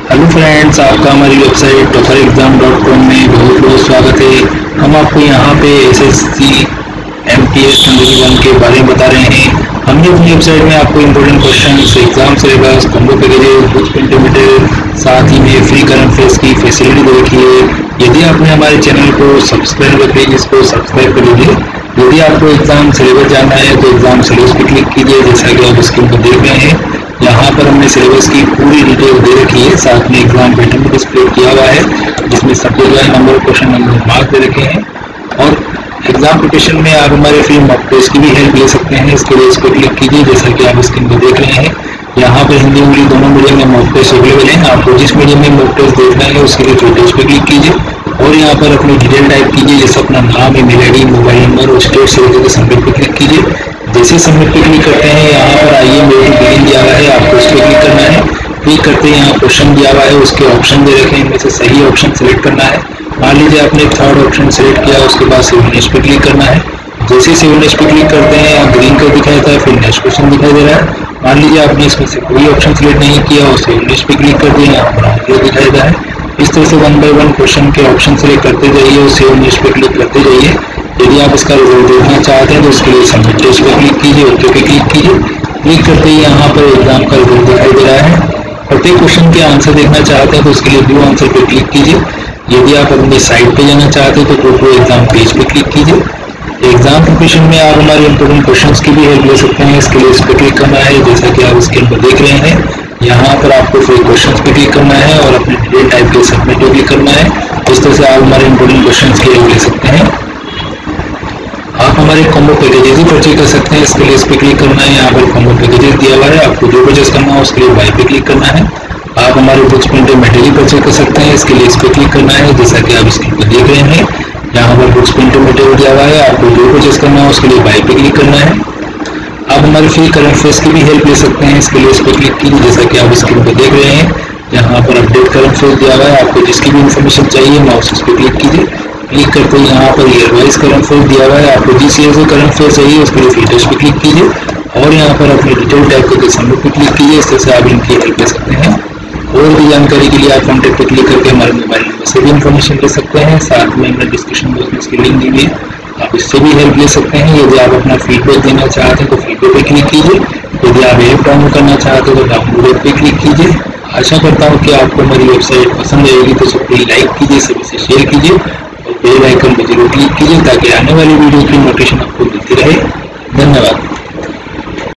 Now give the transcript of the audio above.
Hello friends, आपका हमारी website toferexam.com में बहुत बहुत स्वागत है। हम आपको यहाँ पे एसएससी एमटीएस 2021 के बारे में बता रहे हैं। हमने अपनी वेबसाइट में आपको important question, exam syllabus, combo packages, books, print material, साथ ही में फ्री करंट अफेयर्स की फैसिलिटी दे रखी है। यदि आपने हमारे चैनल को सब्सक्राइब कर लीजिए, इसको सब्सक्राइब कर लीजिए। यदि आपको एग्जाम सिलेबस जानना है तो एग्जाम सिलेबस पर क्लिक कीजिए, जैसा कि आप स्क्रीन पर देख रहे हैं। यहाँ पर हमने सिलेबस की पूरी डिटेल दे रखी है, साथ में एग्जाम पैटर्न भी डिस्प्ले किया हुआ है, जिसमें subject wise number, question number, marks दे रखे हैं। और एग्जाम प्रिपरेशन में आप हमारे फ्री मॉक टेस्ट की भी हेल्प ले सकते हैं। इसके लिए इस पर क्लिक कीजिए, जैसा कि आप स्क्रीन पर देख रहे हैं। यहाँ पर हिंदी इंग्लिश दोनों मीडियम में मॉक टेस्ट अवेलेबल है। आपको जिस मीडियम में मॉक टेस्ट देखना है उसके लिए जो टेस्ट पे क्लिक कीजिए और यहाँ पर अपनी डिटेल टाइप कीजिए, जैसे अपना नाम, ईमेल आईडी, मोबाइल नंबर और स्टेट से लेकर सबमिट पे क्लिक कीजिए। जैसे सबमिट पे क्लिक करते हैं, यहाँ पर आइए मेल टू बिगिन दिया हुआ है, आपको उस पर क्लिक करना है। क्लिक करते हैं, यहाँ क्वेश्चन दिया हुआ है, उसके ऑप्शन दे रखे हैं, इनमें से सही ऑप्शन सेलेक्ट करना है। मान लीजिए आपने थर्ड ऑप्शन सेलेक्ट किया, उसके बाद सेव नेक्स्ट पे क्लिक करना है। जैसे सेव नेक्स्ट पे क्लिक करते हैं, यहाँ ग्रीन कलर दिखाई देता है, फिर नेक्स्ट क्वेश्चन दिखाई दे रहा है। मान लीजिए आपने इसमें से कोई ऑप्शन सेलेक्ट नहीं किया और सेव नेक्स्ट पे क्लिक कर दिया, यहाँ ब्राउन कलर दिखाई देता है। इस तरह से 1 बाय 1 क्वेश्चन के ऑप्शन सेलेक्ट करते जाइए और सेव नेक्स्ट पे क्लिक करते जाइए। यदि आप इसका रिजल्ट देखना चाहते हैं तो उसके लिए सबमिट टेस्ट पे क्लिक कीजिए, ओके पे क्लिक कीजिए। क्लिक करते ही यहाँ पर एग्जाम का रिजल्ट दिखाई दे रहा है। प्रत्येक क्वेश्चन के आंसर देखना चाहते हैं तो उसके लिए व्यू आंसर पे क्लिक कीजिए। यदि आप अपनी साइट पे जाना चाहते हैं तो टोटल एग्जाम पेज पे क्लिक कीजिए। एग्जाम प्रिपरेशन में आप हमारे इंपोर्टेंट क्वेश्चंस की भी हेल्प ले सकते हैं। इसके लिए इस पर क्लिक करना है, जैसा कि आप स्क्रीन पर देख रहे हैं। यहाँ पर आपको फिर क्वेश्चंस पे क्लिक करना है और अपने डिटेल टाइप के सबमिट पे क्लिक करना है। इस तरह से आप हमारे इंपोर्टेंट क्वेश्चंस की हेल्प ले सकते हैं। आप हमारे कॉम्बो पैकेजेस भी परचेज कर सकते हैं। इसके लिए इस पर क्लिक करना है, यहाँ पर कॉम्बो पैकेजेस दिया हुआ है, आपको जो परचेज करना है उसके लिए बाय पे क्लिक करना है। आप हमारे बुक्स, प्रिंट मटेरियल परचेज कर सकते हैं। इसके लिए इस पर क्लिक करना है, जैसा कि आप स्क्रीन पर देख रहे हैं। यहाँ पर बुक्स, प्रिंट मटेरियल दिया हुआ है, आपको जो परचेज करना है उसके लिए बाय पे क्लिक करना है। आप हमारे फ्री करंट अफेयर्स की भी हेल्प ले सकते हैं। इसके लिए इस पर क्लिक कीजिए, जैसा कि आप स्क्रीन पर देख रहे हैं। यहाँ पर अपडेट करंट अफेयर्स दिया हुआ है, आपको जिसकी भी इन्फॉर्मेशन चाहिए माउस इस पर क्लिक कीजिए। क्लिक करते ही यहाँ per year wise current affairs दिया हुआ है, आपको जिस ईयर से करंट अफेयर चाहिए उसके लिए फ्री टेस्ट पे क्लिक कीजिए और यहाँ पर अपनी डिटेल टाइप करके सबमिट पे क्लिक कीजिए। इस तरह से आप इनकी हेल्प ले सकते हैं। और भी जानकारी के लिए आप कॉन्टैक्ट पे क्लिक करके हमारे मोबाइल नंबर से भी इन्फॉर्मेशन ले सकते हैं। साथ में हमने डिस्क्रिप्शन बॉक्स में इसकी लिंक दी हुई है, आप इससे भी हेल्प ले सकते हैं। यदि आप अपना फीडबैक देना चाहते हैं तो फीडबैक पे क्लिक कीजिए। यदि आप ऐप डाउनलोड करना चाहते हैं तो डाउनलोड पे क्लिक कीजिए। आशा करता हूँ कि आपको हमारी वेबसाइट पसंद आएगी, तो सबको लाइक कीजिए, सभी से शेयर कीजिए और बेल आइकन पर जरूर क्लिक कीजिए ताकि आने वाली वीडियो की नोटिफिकेशन आपको मिलती रहे। धन्यवाद।